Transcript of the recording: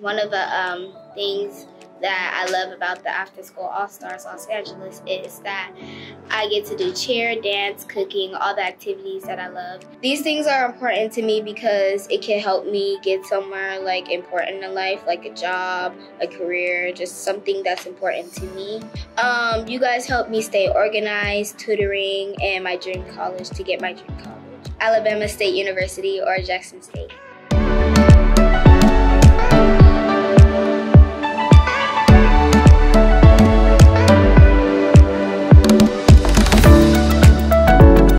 One of the things that I love about the After School All-Stars Los Angeles is that I get to do cheer, dance, cooking, all the activities that I love. These things are important to me because it can help me get somewhere like important in life, like a job, a career, just something that's important to me. You guys help me stay organized, tutoring, and my dream college to get my dream college. Alabama State University or Jackson State.